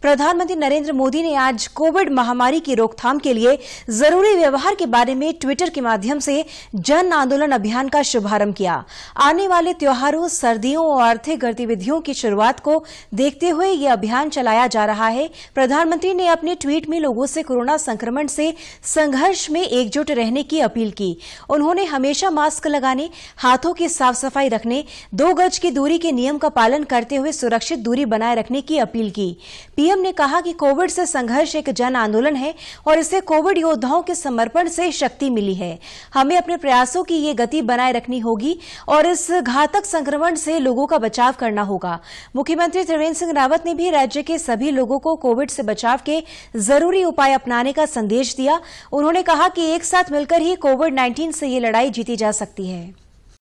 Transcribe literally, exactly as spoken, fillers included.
प्रधानमंत्री नरेंद्र मोदी ने आज कोविड महामारी की रोकथाम के लिए जरूरी व्यवहार के बारे में ट्विटर के माध्यम से जन आंदोलन अभियान का शुभारंभ किया। आने वाले त्योहारों, सर्दियों और आर्थिक गतिविधियों की शुरुआत को देखते हुए यह अभियान चलाया जा रहा है। प्रधानमंत्री ने अपने ट्वीट में लोगों से कोरोना संक्रमण से संघर्ष में एकजुट रहने की अपील की। उन्होंने हमेशा मास्क लगाने, हाथों की साफ सफाई रखने, दो गज की दूरी के नियम का पालन करते हुए सुरक्षित दूरी बनाए रखने की अपील की। पीएम ने कहा कि कोविड से संघर्ष एक जन आंदोलन है और इससे कोविड योद्धाओं के समर्पण से शक्ति मिली है। हमें अपने प्रयासों की ये गति बनाए रखनी होगी और इस घातक संक्रमण से लोगों का बचाव करना होगा। मुख्यमंत्री त्रिवेंद्र सिंह रावत ने भी राज्य के सभी लोगों को कोविड से बचाव के जरूरी उपाय अपनाने का संदेश दिया। उन्होंने कहा कि एक साथ मिलकर ही कोविड नाइन्टीन से ये लड़ाई जीती जा सकती है।